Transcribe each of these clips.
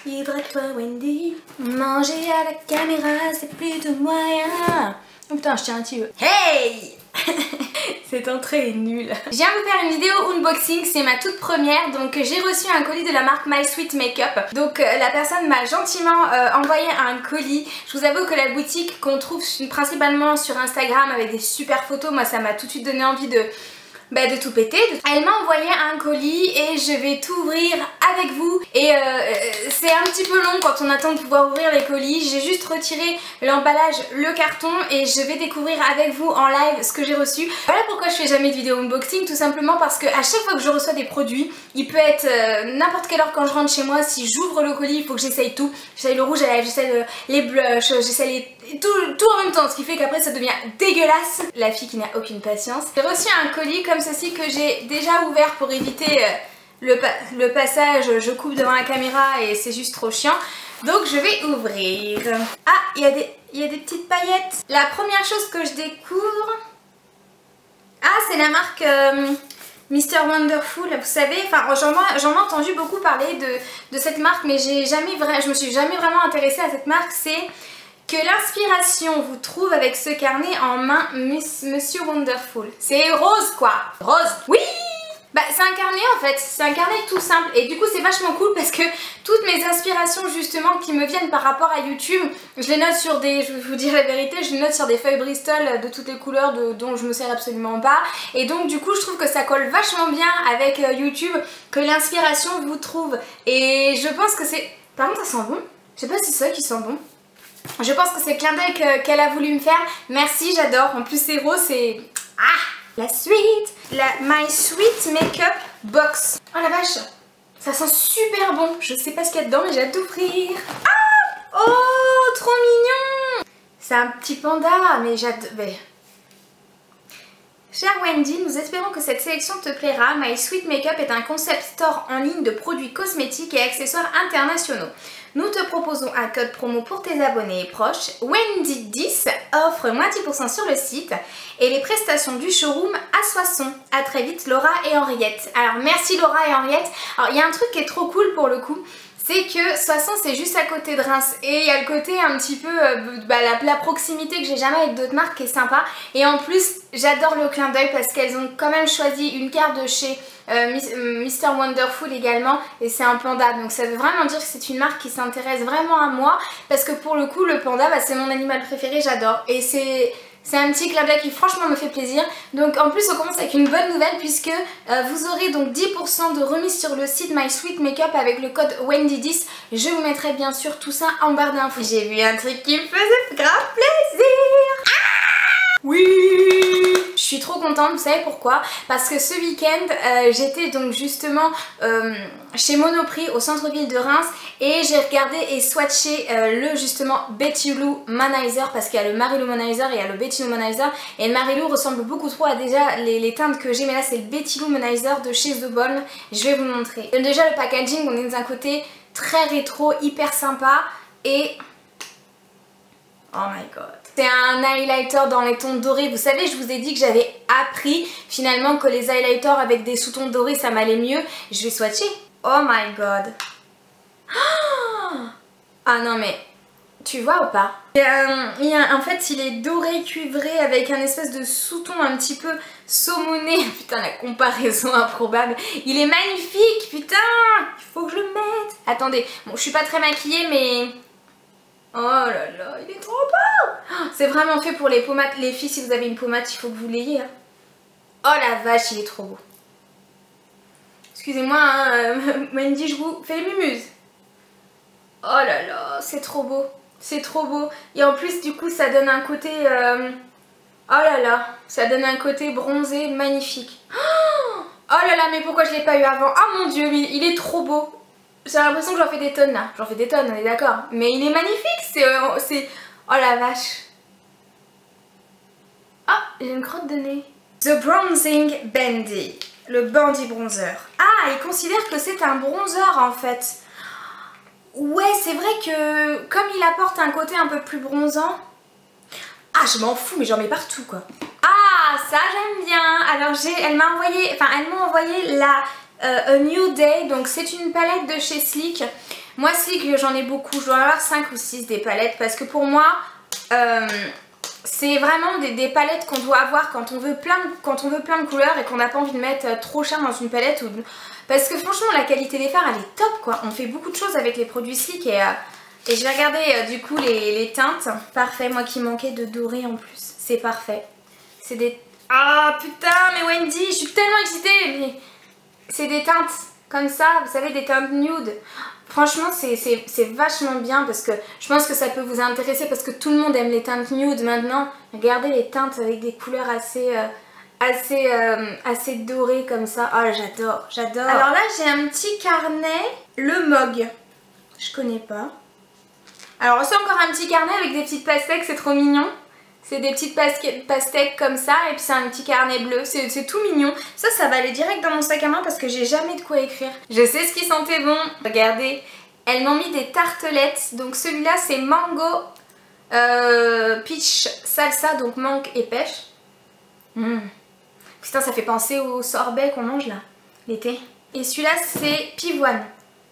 Hydrate-toi Wendy. Manger à la caméra c'est plutôt moyen. Oh putain je tiens un petit peu. Hey. Cette entrée est nulle. Je viens de vous faire une vidéo unboxing, c'est ma toute première. Donc j'ai reçu un colis de la marque My Sweet Makeup. Donc la personne m'a gentiment envoyé un colis. Je vous avoue que la boutique qu'on trouve principalement sur Instagram avec des super photos, moi ça m'a tout de suite donné envie de tout péter. Elle m'a envoyé un colis et je vais tout ouvrir avec vous. Et c'est un petit peu long quand on attend de pouvoir ouvrir les colis. J'ai juste retiré l'emballage, le carton et je vais découvrir avec vous en live ce que j'ai reçu. Voilà pourquoi je fais jamais de vidéo unboxing, tout simplement parce que à chaque fois que je reçois des produits, il peut être n'importe quelle heure quand je rentre chez moi, si j'ouvre le colis, il faut que j'essaye tout. J'essaye le rouge à lèvres, j'essaye les blushs, j'essaye tout en même temps, ce qui fait qu'après ça devient dégueulasse. La fille qui n'a aucune patience. J'ai reçu un colis comme ceci que j'ai déjà ouvert pour éviter le passage, je coupe devant la caméra et c'est juste trop chiant. Donc je vais ouvrir. Ah, il y a des petites paillettes. La première chose que je découvre... Ah, c'est la marque Mr. Wonderful, vous savez, enfin j'en ai entendu beaucoup parler de cette marque, mais je me suis jamais vraiment intéressée à cette marque. C'est que l'inspiration vous trouve avec ce carnet en main, Monsieur Wonderful. C'est rose quoi. Rose. Oui. Bah c'est un carnet en fait, c'est un carnet tout simple et du coup c'est vachement cool parce que toutes mes inspirations justement qui me viennent par rapport à YouTube, je les note sur des, je vais vous dire la vérité, je les note sur des feuilles Bristol de toutes les couleurs dont je me sers absolument pas. Et donc du coup je trouve que ça colle vachement bien avec YouTube, que l'inspiration vous trouve. Et je pense que c'est... Par contre ça sent bon, je sais pas si c'est ça qui sent bon. Je pense que c'est le clin d'œil qu'elle a voulu me faire. Merci, j'adore. En plus c'est rose, c'est... Ah, la suite, la My Sweet Makeup Box. Oh la vache, ça sent super bon. Je sais pas ce qu'il y a dedans mais j'ai hâte d'ouvrir. Ah, oh, trop mignon. C'est un petit panda, mais j'adore... Chère Wendy, nous espérons que cette sélection te plaira. My Sweet Makeup est un concept store en ligne de produits cosmétiques et accessoires internationaux. Nous te proposons un code promo pour tes abonnés et proches. Wendy10 offre moins 10% sur le site et les prestations du showroom à Soissons. À très vite Laura et Henriette. Alors merci Laura et Henriette. Alors il y a un truc qui est trop cool pour le coup. C'est que Soissons c'est juste à côté de Reims et il y a le côté un petit peu la proximité que j'ai jamais avec d'autres marques qui est sympa. Et en plus j'adore le clin d'œil parce qu'elles ont quand même choisi une carte de chez Mr. Wonderful également et c'est un panda, donc ça veut vraiment dire que c'est une marque qui s'intéresse vraiment à moi parce que pour le coup le panda c'est mon animal préféré, j'adore et c'est un petit clin d'œil qui franchement me fait plaisir. Donc en plus on commence avec une bonne nouvelle puisque vous aurez donc 10% de remise sur le site My Sweet Makeup avec le code Wendy10. Je vous mettrai bien sûr tout ça en barre d'infos. J'ai vu un truc qui me faisait grave plaisir. Oui, je suis trop contente, vous savez pourquoi? Parce que ce week-end j'étais donc justement chez Monoprix au centre-ville de Reims et j'ai regardé et swatché le justement Betty Lou Manizer parce qu'il y a le Marilou Manizer et il y a le Betty Lou Manizer et le Marilou ressemble beaucoup trop à déjà les teintes que j'ai, mais là c'est le Betty Lou Manizer de chez The Balm. Je vais vous montrer. Déjà le packaging, on est dans un côté très rétro, hyper sympa et... Oh my god. C'est un highlighter dans les tons dorés. Vous savez, je vous ai dit que j'avais appris finalement que les highlighters avec des sous-tons dorés ça m'allait mieux. Je vais swatcher. Oh my god. Ah non mais... Tu vois ou pas? En fait il est doré cuivré avec un espèce de sous-ton un petit peu saumoné. Putain la comparaison improbable. Il est magnifique, putain. Il faut que je le mette. Attendez, bon je suis pas très maquillée mais... Oh là là, il est trop beau. C'est vraiment fait pour les pommades. Les filles, si vous avez une pommade, il faut que vous l'ayez. Hein. Oh la vache, il est trop beau. Excusez-moi, hein, Wendy, je vous fais les mumuses. Oh là là, c'est trop beau. C'est trop beau. Et en plus, du coup, ça donne un côté... Oh là là, ça donne un côté bronzé magnifique. Oh là là, mais pourquoi je ne l'ai pas eu avant? Oh mon dieu, il est trop beau. J'ai l'impression que j'en fais des tonnes là. J'en fais des tonnes, on est d'accord. Mais il est magnifique, c'est... Oh la vache. Ah, j'ai une crotte de nez. The Bronzing Bandy. Le Bandy Bronzer. Ah, il considère que c'est un bronzer en fait. Ouais, c'est vrai que comme il apporte un côté un peu plus bronzant... Ah, je m'en fous, mais j'en mets partout quoi. Ah, ça j'aime bien. Alors elle m'a envoyé la... A New Day, donc c'est une palette de chez Sleek. Moi Sleek, j'en ai beaucoup, je dois en avoir 5 ou 6 des palettes parce que pour moi c'est vraiment des palettes qu'on doit avoir quand on veut plein de couleurs et qu'on n'a pas envie de mettre trop cher dans une palette. Parce que franchement la qualité des fards elle est top quoi. On fait beaucoup de choses avec les produits Sleek et je vais regarder du coup les teintes. Parfait, moi qui manquais de doré en plus. C'est parfait. C'est des... Ah putain mais Wendy, je suis tellement excitée mais... C'est des teintes comme ça, vous savez, des teintes nude. Franchement c'est vachement bien parce que je pense que ça peut vous intéresser parce que tout le monde aime les teintes nude maintenant. Regardez les teintes avec des couleurs assez dorées comme ça. Oh j'adore, j'adore. Alors là j'ai un petit carnet, le Mog. Je connais pas. Alors c'est encore un petit carnet avec des petites pastèques, c'est trop mignon. C'est des petites pastèques comme ça et puis c'est un petit carnet bleu, c'est tout mignon. Ça va aller direct dans mon sac à main parce que j'ai jamais de quoi écrire. Je sais ce qui sentait bon. Regardez, elles m'ont mis des tartelettes. Donc celui-là c'est mango peach salsa, donc mangue et pêche. Putain ça fait penser au sorbet qu'on mange là, l'été. Et celui-là c'est pivoine.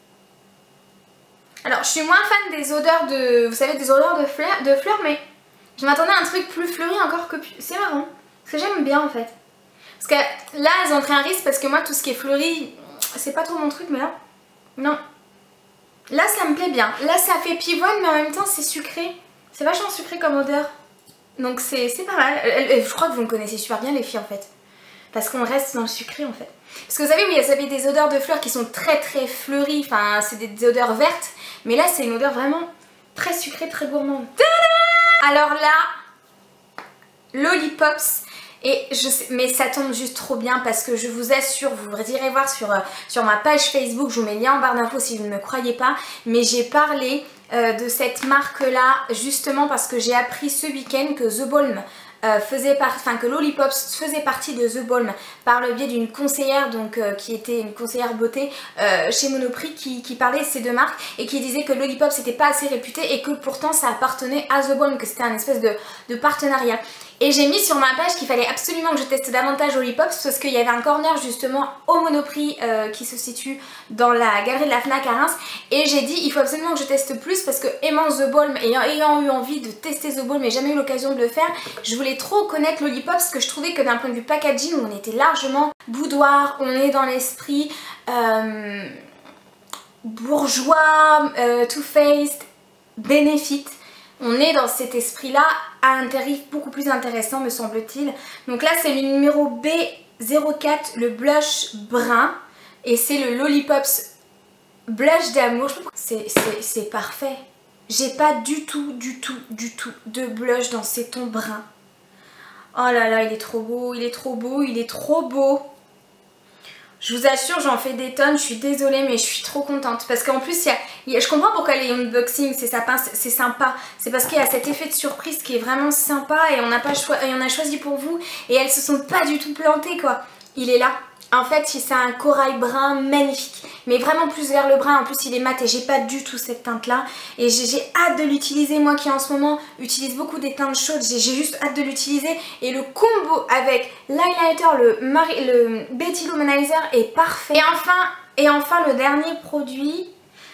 Alors je suis moins fan des odeurs de, vous savez, des odeurs de fleurs mais... Je m'attendais à un truc plus fleuri encore que... C'est marrant. Parce que j'aime bien en fait. Parce que là elles ont pris un risque parce que moi tout ce qui est fleuri, c'est pas trop mon truc mais là... Non. Là ça me plaît bien. Là ça fait pivoine mais en même temps c'est sucré. C'est vachement sucré comme odeur. Donc c'est pas mal. Je crois que vous me connaissez super bien les filles en fait. Parce qu'on reste dans le sucré en fait. Parce que vous savez oui, vous avez des odeurs de fleurs qui sont très fleuries. Enfin c'est des odeurs vertes. Mais là c'est une odeur vraiment très sucrée, très gourmande. Alors là, Lollipops, et je sais, mais ça tombe juste trop bien parce que je vous assure, vous irez voir sur ma page Facebook, je vous mets le lien en barre d'infos si vous ne me croyez pas, mais j'ai parlé de cette marque là justement parce que j'ai appris ce week-end que The Balm que Lollipops faisait partie de The Balm par le biais d'une conseillère donc qui était une conseillère beauté chez Monoprix qui parlait de ces deux marques et qui disait que Lollipops n'était pas assez réputé et que pourtant ça appartenait à The Balm, que c'était un espèce de partenariat. Et j'ai mis sur ma page qu'il fallait absolument que je teste davantage Lollipops parce qu'il y avait un corner justement au Monoprix qui se situe dans la galerie de la Fnac à Reims et j'ai dit il faut absolument que je teste plus parce que aimant The Balm, ayant eu envie de tester The Balm mais jamais eu l'occasion de le faire, je voulais trop connaître Lollipops parce que je trouvais que d'un point de vue packaging on était largement boudoir, on est dans l'esprit bourgeois, Too Faced, Benefit. On est dans cet esprit-là à un tarif beaucoup plus intéressant me semble-t-il. Donc là c'est le numéro B04, le blush brun. Et c'est le Lollipops blush d'amour. C'est parfait. J'ai pas du tout de blush dans ces tons bruns. Oh là là, il est trop beau, il est trop beau, il est trop beau. Je vous assure, j'en fais des tonnes, je suis désolée mais je suis trop contente. Parce qu'en plus, je comprends pourquoi les unboxings, c'est sympa. C'est parce qu'il y a cet effet de surprise qui est vraiment sympa et on a choisi pour vous. Et elles se sont pas du tout plantées quoi. Il est là. En fait, c'est un corail brun magnifique. Mais vraiment plus vers le brun, en plus il est mat et j'ai pas du tout cette teinte là. Et j'ai hâte de l'utiliser, moi qui en ce moment utilise beaucoup des teintes chaudes, j'ai juste hâte de l'utiliser. Et le combo avec l'highlighter, le Betty Luminizer est parfait. Et enfin le dernier produit.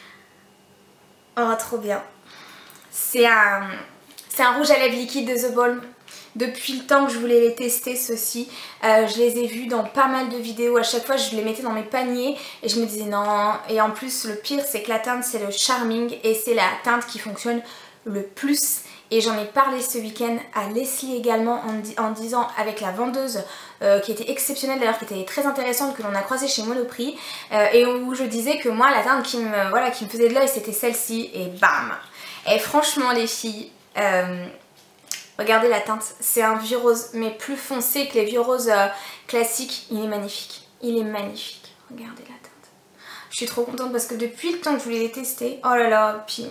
Oh trop bien. C'est un rouge à lèvres liquide de The Balm. Depuis le temps que je voulais les tester ceux-ci, je les ai vus dans pas mal de vidéos, à chaque fois je les mettais dans mes paniers et je me disais non. Et en plus le pire c'est que la teinte c'est le Charming et c'est la teinte qui fonctionne le plus. Et j'en ai parlé ce week-end à Leslie également en disant avec la vendeuse qui était exceptionnelle d'ailleurs, qui était très intéressante, que l'on a croisée chez Monoprix et où je disais que moi la teinte qui me faisait de l'œil c'était celle-ci et bam. Et franchement les filles... regardez la teinte, c'est un vieux rose mais plus foncé que les vieux roses classiques. Il est magnifique, il est magnifique. Regardez la teinte. Je suis trop contente parce que depuis le temps que je voulais les tester, oh là là, puis...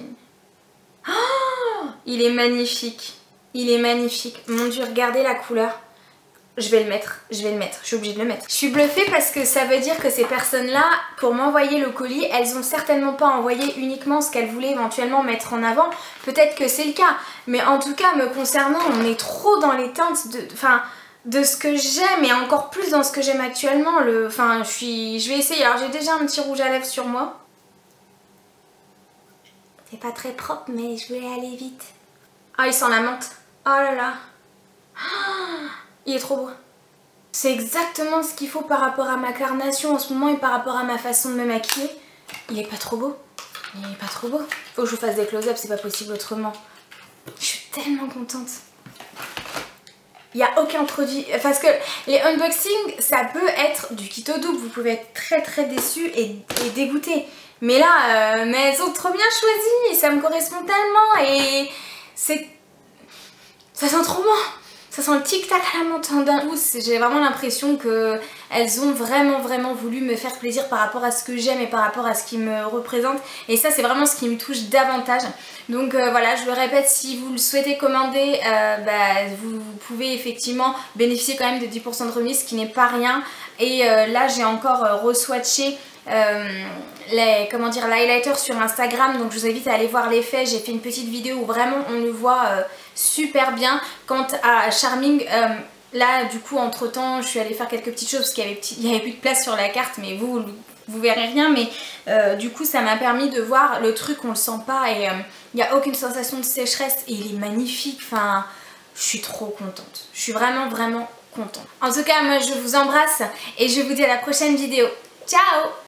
Oh, il est magnifique, il est magnifique. Mon dieu, regardez la couleur. Je vais le mettre, je suis obligée de le mettre. Je suis bluffée parce que ça veut dire que ces personnes-là, pour m'envoyer le colis, elles ont certainement pas envoyé uniquement ce qu'elles voulaient éventuellement mettre en avant. Peut-être que c'est le cas, mais en tout cas, me concernant, on est trop dans les teintes de ce que j'aime et encore plus dans ce que j'aime actuellement. Je vais essayer. Alors j'ai déjà un petit rouge à lèvres sur moi. C'est pas très propre, mais je voulais aller vite. Ah, il sent la menthe. Oh là là. Oh, il est trop beau. C'est exactement ce qu'il faut par rapport à ma carnation en ce moment et par rapport à ma façon de me maquiller. Il est pas trop beau. Il est pas trop beau. Faut que je vous fasse des close-up, c'est pas possible autrement. Je suis tellement contente. Il n'y a aucun produit, parce que les unboxings, ça peut être du kit au double, vous pouvez être très déçus et dégoûtés. Mais là, mais elles sont trop bien choisies, ça me correspond tellement et c'est... Ça sent trop bon. Ça sent le tic-tac à la menthe d'un coup. J'ai vraiment l'impression qu'elles ont vraiment voulu me faire plaisir par rapport à ce que j'aime et par rapport à ce qui me représente. Et ça, c'est vraiment ce qui me touche davantage. Donc voilà, je le répète, si vous le souhaitez commander, vous pouvez effectivement bénéficier quand même de 10% de remise, ce qui n'est pas rien. Et là, j'ai encore re-swatché l'highlighter sur Instagram, donc je vous invite à aller voir l'effet. J'ai fait une petite vidéo où vraiment on le voit super bien. Quant à Charming, là du coup entre temps je suis allée faire quelques petites choses parce qu'il y avait plus de place sur la carte, mais vous verrez rien, mais du coup ça m'a permis de voir le truc, on le sent pas et il n'y a aucune sensation de sécheresse et il est magnifique. Enfin, je suis trop contente, je suis vraiment contente. En tout cas, moi je vous embrasse et je vous dis à la prochaine vidéo. Ciao!